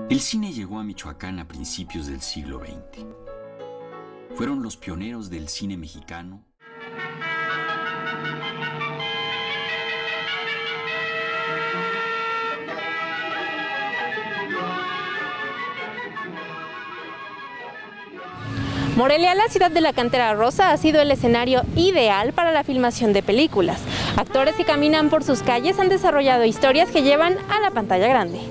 El cine llegó a Michoacán a principios del siglo XX. Fueron los pioneros del cine mexicano. Morelia, la ciudad de la cantera rosa, ha sido el escenario ideal para la filmación de películas. Actores que caminan por sus calles han desarrollado historias que llevan a la pantalla grande.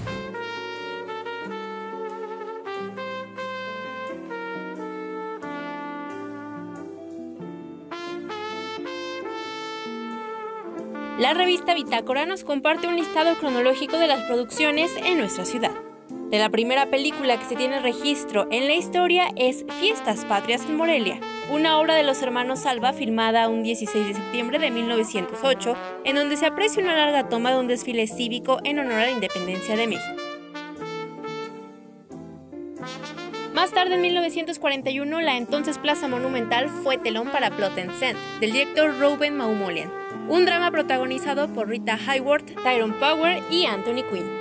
La revista Bitácora nos comparte un listado cronológico de las producciones en nuestra ciudad. De la primera película que se tiene registro en la historia es Fiestas Patrias en Morelia, una obra de los hermanos Salva filmada un 16 de septiembre de 1908, en donde se aprecia una larga toma de un desfile cívico en honor a la independencia de México. Más tarde, en 1941, la entonces Plaza Monumental fue telón para Blood and Sand, del director Reuben Maumolian, un drama protagonizado por Rita Hayworth, Tyrone Power y Anthony Quinn.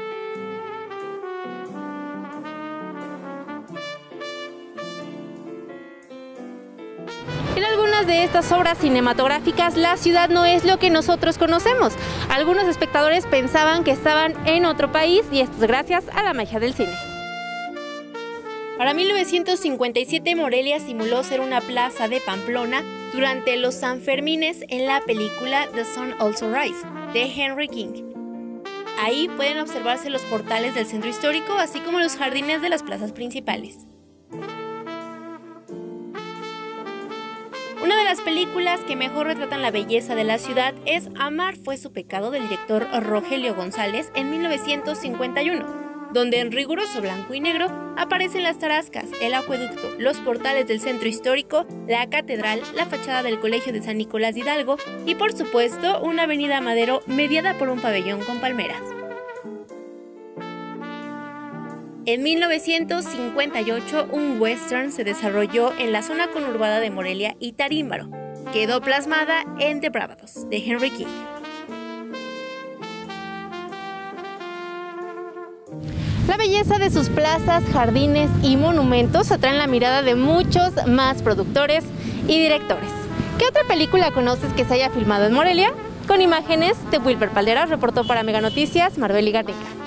En algunas de estas obras cinematográficas, la ciudad no es lo que nosotros conocemos. Algunos espectadores pensaban que estaban en otro país, y esto es gracias a la magia del cine. Para 1957, Morelia simuló ser una plaza de Pamplona durante los Sanfermines en la película The Sun Also Rise, de Henry King. Ahí pueden observarse los portales del centro histórico, así como los jardines de las plazas principales. Una de las películas que mejor retratan la belleza de la ciudad es Amar fue su pecado, del director Rogelio González, en 1951, donde en riguroso blanco y negro aparecen las tarascas, el acueducto, los portales del centro histórico, la catedral, la fachada del Colegio de San Nicolás de Hidalgo y, por supuesto, una avenida Madero mediada por un pabellón con palmeras. En 1958, un western se desarrolló en la zona conurbada de Morelia y Tarímbaro. Quedó plasmada en The Bravados, de Henry King. La belleza de sus plazas, jardines y monumentos atraen la mirada de muchos más productores y directores. ¿Qué otra película conoces que se haya filmado en Morelia? Con imágenes de Wilber Palderas, reportó para Mega Noticias Marbeli Garnica.